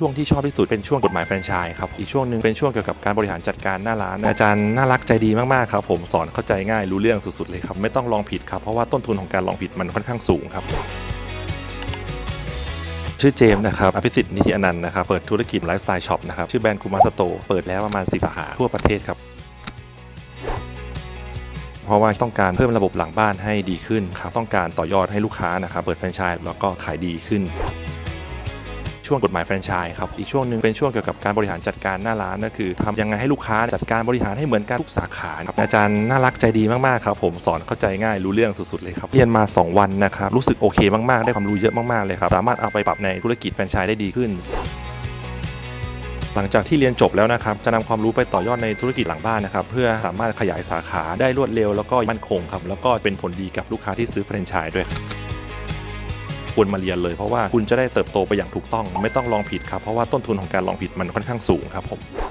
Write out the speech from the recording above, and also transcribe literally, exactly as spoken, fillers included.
ช่วงที่ชอบที่สุดเป็นช่วงกฎหมายแฟรนไชส์ครับอีกช่วงหนึ่งเป็นช่วงเกี่ยวกับการบริหารจัดการหน้าร้านอาจารย์น่ารักใจดีมากๆครับผมสอนเข้าใจง่ายรู้เรื่องสุดๆเลยครับไม่ต้องลองผิดครับเพราะว่าต้นทุนของการลองผิดมันค่อนข้างสูงครับชื่อเจมส์นะครับอภิสิทธิ์นิติอนันต์นะครับเปิดธุรกิจไลฟ์สไตล์ช็อปนะครับชื่อแบรนด์คูมาสโตร์เปิดแล้วประมาณสิบสาขาทั่วประเทศครับเพราะว่าต้องการเพิ่มระบบหลังบ้านให้ดีขึ้นครับต้องการต่อยอดให้ลูกค้านะครับเปิดแฟรนไชส์แล้วก็ขายดีขึ้นช่วงกฎหมายแฟรนไชส์ครับอีกช่วงหนึ่งเป็นช่วงเกี่ยวกับการบริหารจัดการหน้าร้านก็คือทำยังไงให้ลูกค้าจัดการบริหารให้เหมือนกันทุกสาขาครับอาจารย์น่ารักใจดีมากๆครับผมสอนเข้าใจง่ายรู้เรื่องสุดๆเลยครับเรียนมาสองวันนะครับรู้สึกโอเคมากๆได้ความรู้เยอะมากๆเลยครับสามารถเอาไปปรับในธุรกิจแฟรนไชส์ได้ดีขึ้นหลังจากที่เรียนจบแล้วนะครับจะนำความรู้ไปต่อยอดในธุรกิจหลังบ้านนะครับเพื่อสามารถขยายสาขาได้รวดเร็วแล้วก็มั่นคงครับแล้วก็เป็นผลดีกับลูกค้าที่ซื้อแฟรนไชส์ด้วยครับควรมาเรียนเลยเพราะว่าคุณจะได้เติบโตไปอย่างถูกต้องไม่ต้องลองผิดครับเพราะว่าต้นทุนของการลองผิดมันค่อนข้างสูงครับผม